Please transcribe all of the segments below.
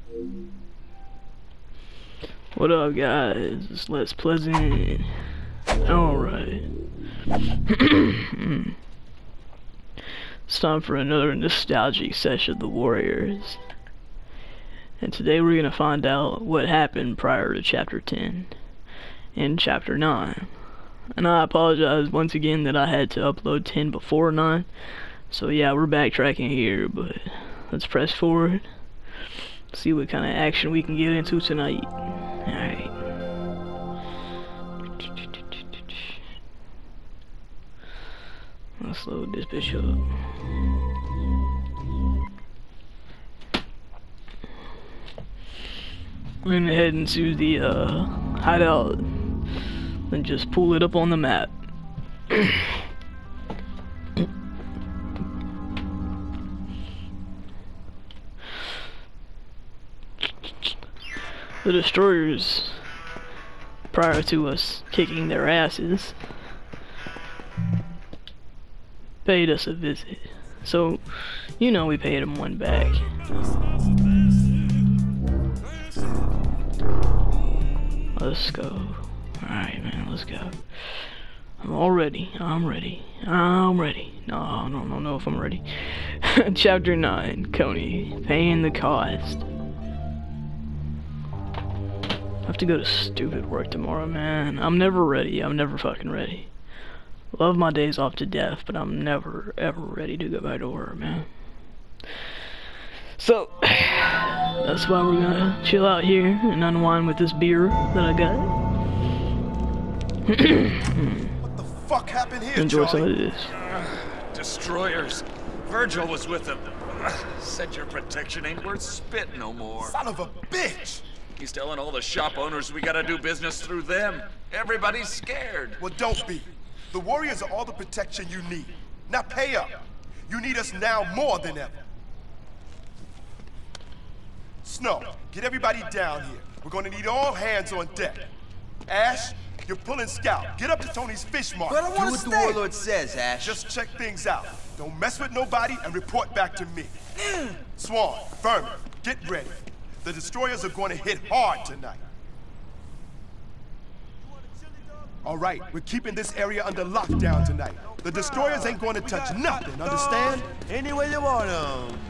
What up, guys? It's Let's Pleasant. Alright. It's time for another nostalgic session of the Warriors. And today we're gonna find out what happened prior to Chapter 10 and Chapter 9. And I apologize once again that I had to upload 10 before 9. So yeah, we're backtracking here, but let's press forward. See what kind of action we can get into tonight. Alright. Let's load this bitch up. We're gonna head into the hideout and just pull it up on the map. The destroyers, prior to us kicking their asses, paid us a visit. So, you know we paid them one back. Let's go. Alright, man, let's go. I'm all ready. I'm ready. I'm ready. No, I don't know if I'm ready. Chapter 9, Coney, paying the cost. I have to go to stupid work tomorrow, man. I'm never ready. I'm never fucking ready. Love my days off to death, but I'm never, ever ready to go back to work, man. So, that's why we're gonna chill out here and unwind with this beer that I got. What the fuck happened here, Enjoy Charlie? some of this. Destroyers. Virgil was with them. Said your protection ain't worth spit no more. Son of a bitch! He's telling all the shop owners we gotta do business through them. Everybody's scared. Well, don't be. The Warriors are all the protection you need. Now pay up. You need us now more than ever. Snow, get everybody down here. We're gonna need all hands on deck. Ash, you're pulling Scout. Get up to Tony's fish market. But I want to stay. Do what the Warlord says, Ash. Just check things out. Don't mess with nobody and report back to me. Swan, Vermin, get ready. The destroyers are going to hit hard tonight. All right, we're keeping this area under lockdown tonight. The destroyers ain't going to touch nothing, understand? Any way you want 'em.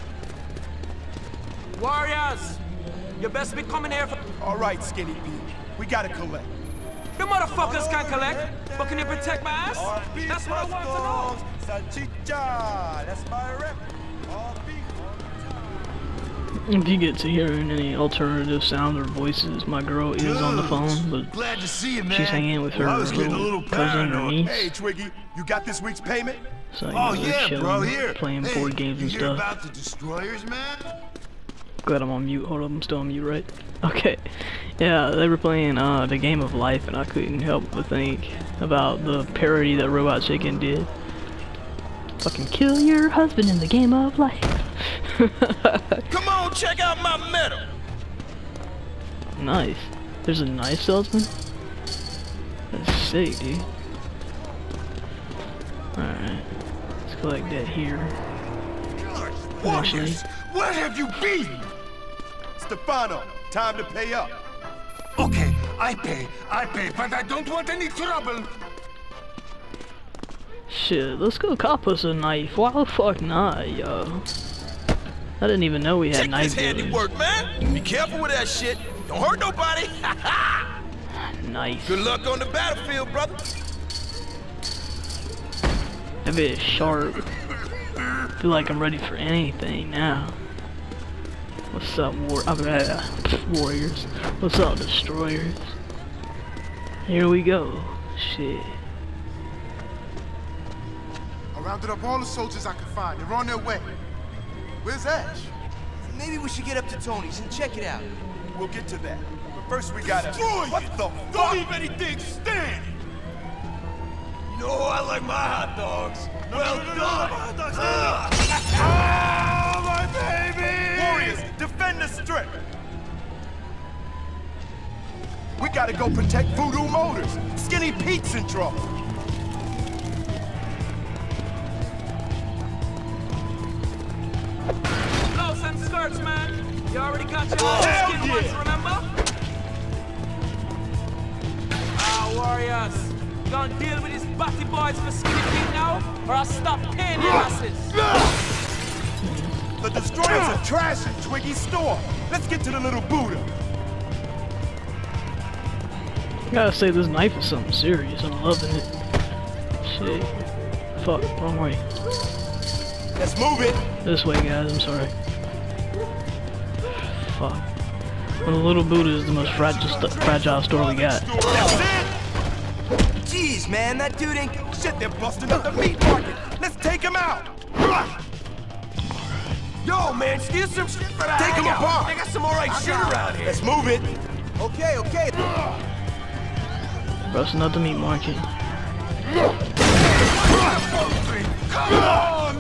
Warriors, you best be coming here for... All right, Skinny Pete, we gotta collect. The motherfuckers can collect, but can you protect my ass? That's what I want to know. Salchicha, that's my rep. If you get to hearing any alternative sounds or voices, my girl is on the phone, but glad to see you, man. she's hanging with her little cousin or niece. Hey, Twiggy, you got this week's payment? So, you Oh know, yeah, chilling, bro, here. playing board games and you hear stuff. about the destroyers, man? Glad I'm on mute. Hold up, I'm still on mute, right? Okay. Yeah, they were playing the game of life, and I couldn't help but think about the parody that Robot Chicken did. Fucking kill your husband in the game of life. Come on, check out my medal. Nice. There's a knife salesman? That's sick, dude. Alright. Let's collect that here. Warriors, what have you been? Stefano, time to pay up. Okay, I pay, but I don't want any trouble. Shit, let's go cop us a knife. Why the fuck not, yo? I didn't even know we had Check knife this handiwork, man. Be careful with that shit. Don't hurt nobody. Nice. Good luck on the battlefield, brother. That bit is sharp. Feel like I'm ready for anything now. What's up, Warriors? What's up, Destroyers? Here we go. Shit. I rounded up all the soldiers I could find. They're on their way. Where's Ash? Maybe we should get up to Tony's and check it out. We'll get to that. But first we gotta... What the fuck? Don't leave anything standing! You know I like my hot dogs. Well done! Oh, my baby! Warriors, defend the strip! We gotta go protect Voodoo Motors. Skinny Pete's in trouble. Close and skirts, man. You already got your ass skin once, remember? Warriors. You gonna deal with these batty boys for skinny feet now? Or I'll stop paying your asses. The destroyers are trashing Twiggy's store. Let's get to the little Buddha. I gotta say, this knife is something serious. I'm loving it. Shit. Fuck, wrong way. Let's move it. This way, guys, I'm sorry. Fuck. Well, the little Buddha is the most fragile store we got. That's it. Jeez, man, that dude ain't... Shit, they're busting up the meat market. Let's take him out. Yo, man, steal some shit for that. Take him apart. They got some alright shit around here. Let's move it. Okay, okay. Busting up the meat market. Come on.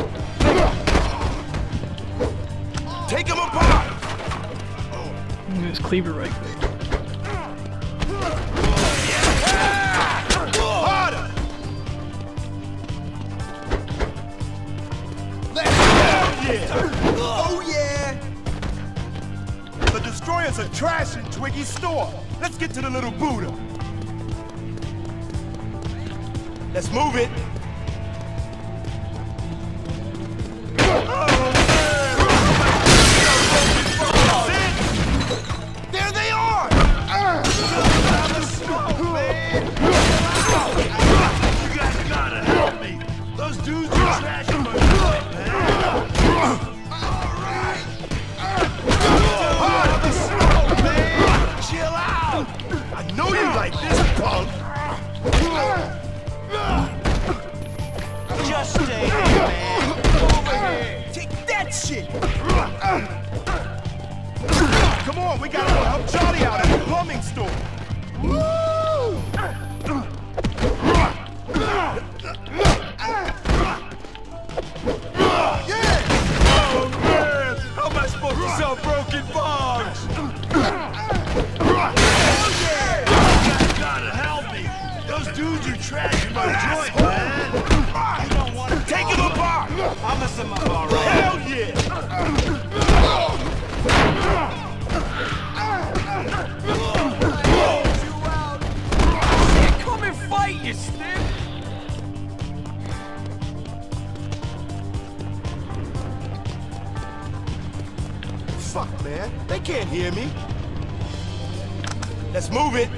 Take him apart. Let's cleaver right quick. Harder. Oh, yeah. The destroyers are trashing Twiggy's store. Let's get to the little Buddha. Let's move it. There they are! You guys gotta help me. Those dudes are trashing my joint, man. Alright. Chill out! I know you like this, punk! Just stay here, man. Over here. Take that shit. Come on, we gotta go help Charlie out at the plumbing store. Oh, man. How am I supposed to sell broken bombs? Oh, yeah. You guys gotta help me. Those dudes are trashing my joint, man. You don't want to Take him apart! I'm messing up all right. Hell yeah! Come and fight, you stick! Fuck, man. They can't hear me. Let's move it.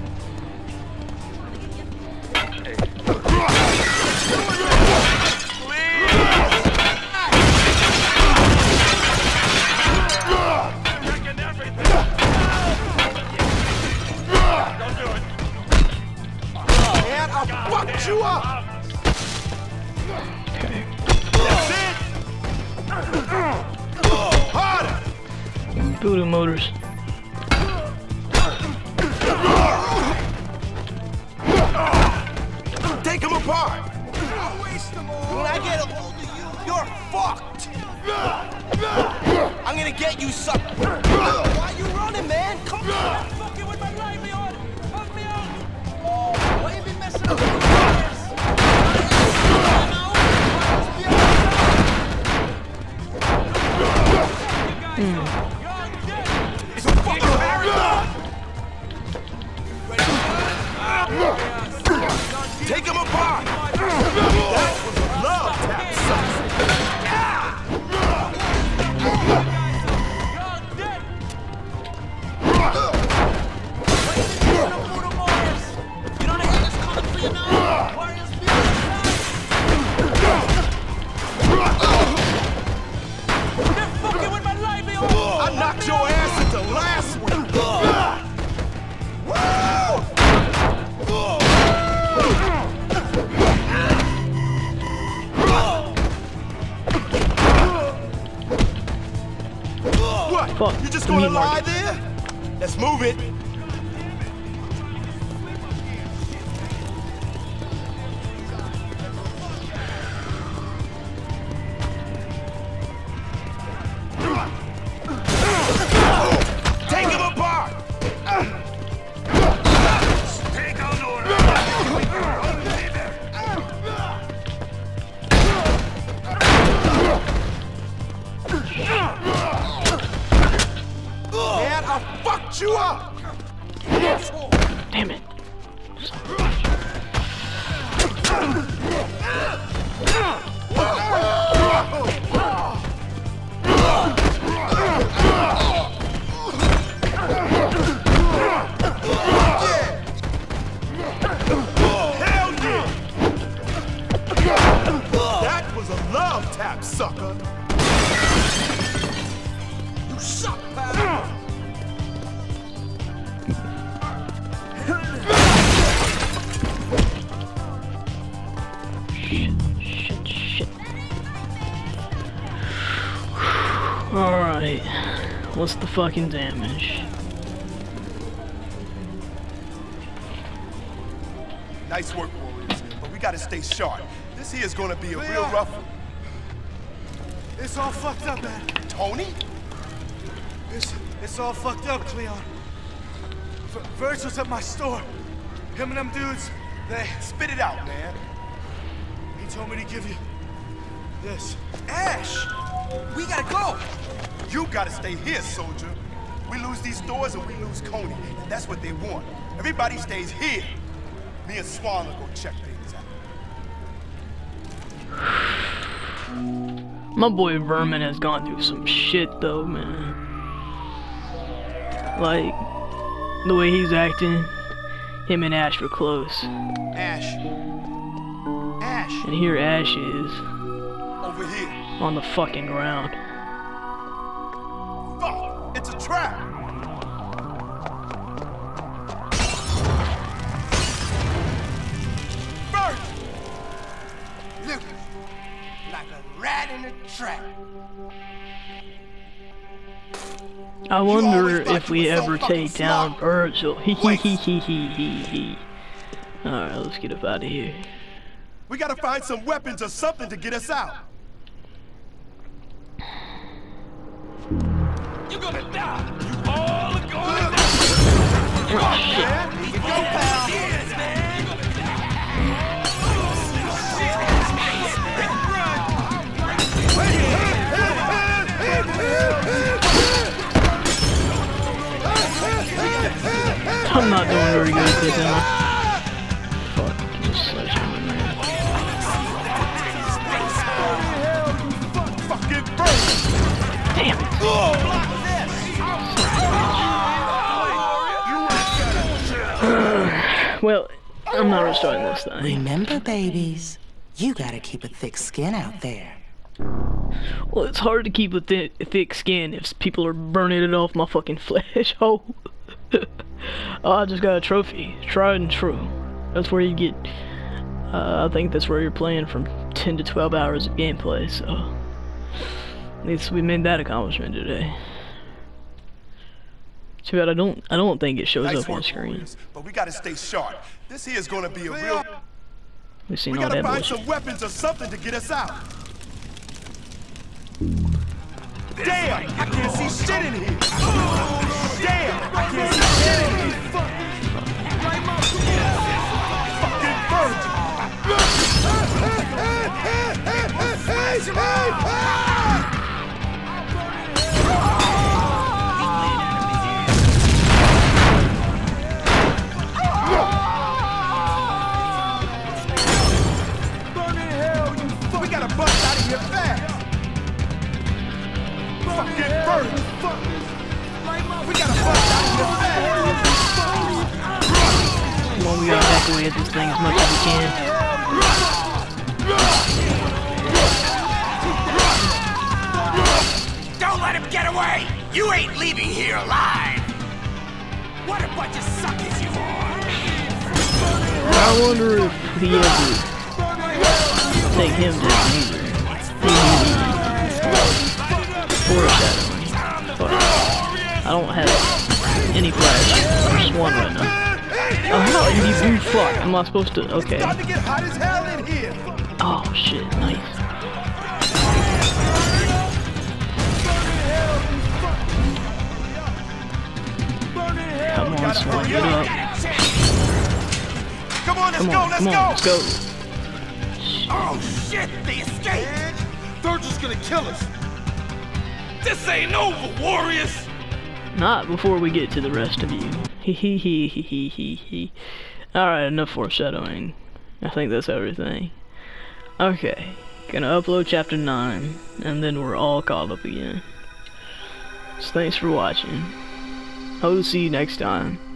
Man, I'll fuck you up. Okay. That's it. Harder. Buddha motors. Take them apart. When I get a hold of you, you're fucked. I'm gonna get you sucker. Why you running, man? Come on. Fucking with my livelihood! Help me out! Why you been messing up with It's a fucking marathon. Take them apart. That was a love tap, son. I knocked your ass at the last one. What? Fuck. You just The gonna meat lie market. there? Let's move it. Take him apart. Take on order. I fucked you up! Damn it. Hell yeah! That was a love tap, sucker. You suck, pal! Shit. Alright. What's the fucking damage? Nice work, Warriors, but we gotta stay sharp. This here is gonna be a real rough one. It's all fucked up, man. Tony? It's all fucked up, Cleon. Virgil's at my store. Him and them dudes, they... Spit it out, man. He told me to give you this. Ash! We gotta go! You gotta stay here, soldier. We lose these stores and we lose Coney. And that's what they want. Everybody stays here. Me and Swan will go check things out. My boy Vermin has gone through some shit though, man. Like, the way he's acting, him and Ash were close. Ash. And here Ash is, Over here. on the fucking ground. Fuck! It's a trap! Bert! Lucas, like a rat in a trap. I wonder always thought if you we were so ever fucking take down smart. Virgil. Hee. Alright, let's get up out of here. We gotta find some weapons or something to get us out. You're gonna die! You all are going to Oh shit. Man, go, pal! Yes, man! I'm not doing very good at this, am I? Fuck, you sledgehammer, man. Fucking Bert! Damn it. Well, I'm not restarting this thing. Remember, babies, you gotta keep a thick skin out there. Well, it's hard to keep a thick skin if people are burning it off my fucking flesh. Oh. Oh, I just got a trophy. Tried and true. That's where you get... I think that's where you're playing from 10 to 12 hours of gameplay, so... At least we made that accomplishment today. Too bad I don't think it shows Nice up on work, screen. Warriors, but we gotta stay sharp. This here is gonna be a real... We've seen We all gotta that find bullshit. some weapons or something to get us out. Damn! I can't see shit in here! Damn! I can't see shit in here! Fucking We gotta bust out of here fast! Fucking bird! We gotta bust out of here fast! Come on, we gotta back away at this thing as much as we can. Don't let him get away! You ain't leaving here alive! What a bunch of suckers you are! I wonder if he ever take him down either. Foreshadowing. Fuck. I don't have any flash. Just one right now. Oh, how you fuck? Am I supposed to? Okay. It's about to get hot as hell in here! Oh shit, nice. Come on, Swan, get up. Come on, let's Come go, on, let's come go! on, let's go. Oh shit, they escaped! They're just gonna kill us. This ain't over, Warriors! Not before we get to the rest of you. Hee hee hee hee hee hee hee. Alright, enough foreshadowing. I think that's everything. Okay, gonna upload chapter 9, and then we're all caught up again. So thanks for watching. Hope to see you next time.